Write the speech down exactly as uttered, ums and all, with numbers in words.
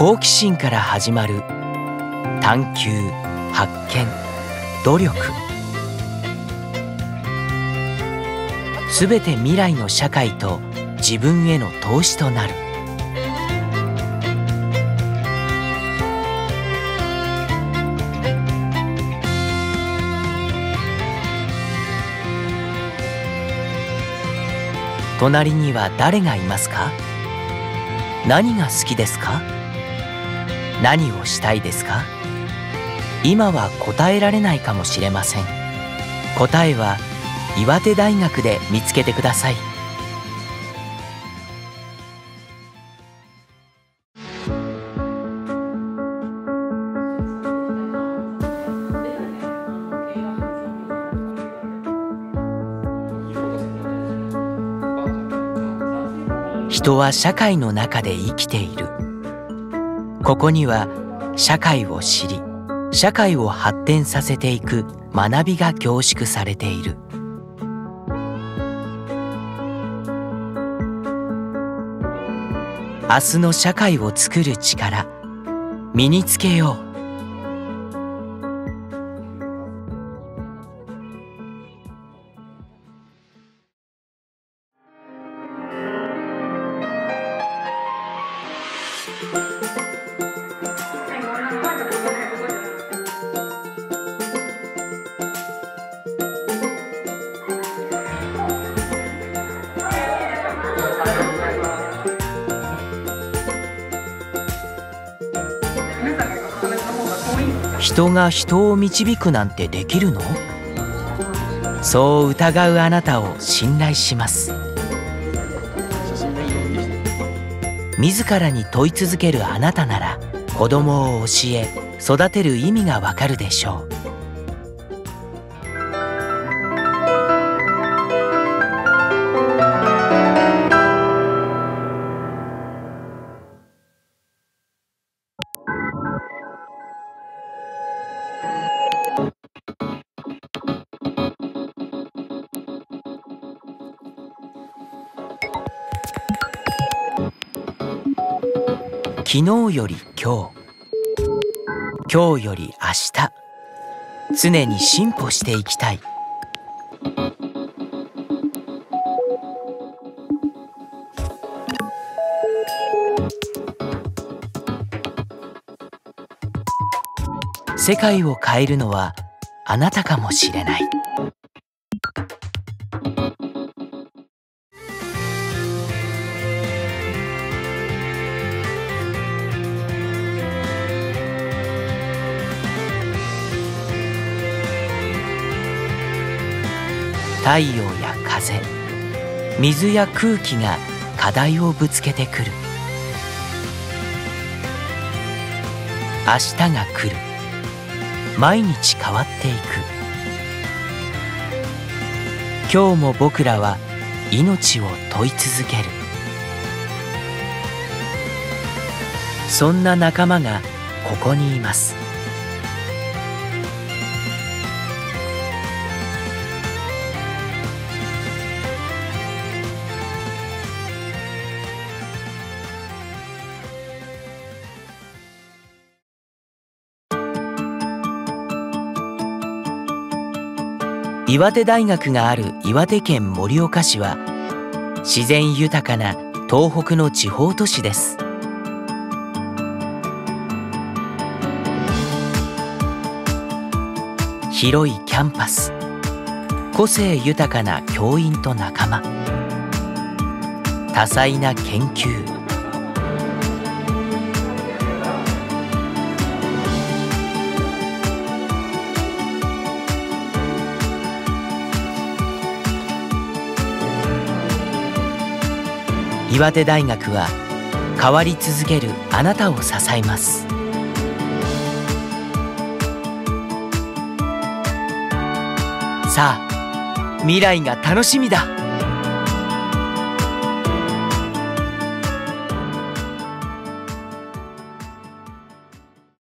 好奇心から始まる探求、発見、努力。すべて未来の社会と自分への投資となる。隣には誰がいますか？何が好きですか？何をしたいですか？今は答えられないかもしれません。答えは岩手大学で見つけてください。人は社会の中で生きている。ここには社会を知り、社会を発展させていく学びが凝縮されている。明日の社会を作る力、身につけよう。人が人を導くなんてできるの？そう疑うあなたを信頼します。自らに問い続けるあなたなら、子供を教え育てる意味がわかるでしょう。昨日より今日、今日より明日、常に進歩していきたい。世界を変えるのはあなたかもしれない。太陽や風、水や空気が課題をぶつけてくる。明日が来る。毎日変わっていく。今日も僕らは命を問い続ける。そんな仲間がここにいます。岩手大学がある岩手県盛岡市は自然豊かな東北の地方都市です。広いキャンパス、個性豊かな教員と仲間、多彩な研究。岩手大学は変わり続けるあなたを支えます。さあ、未来が楽しみだ。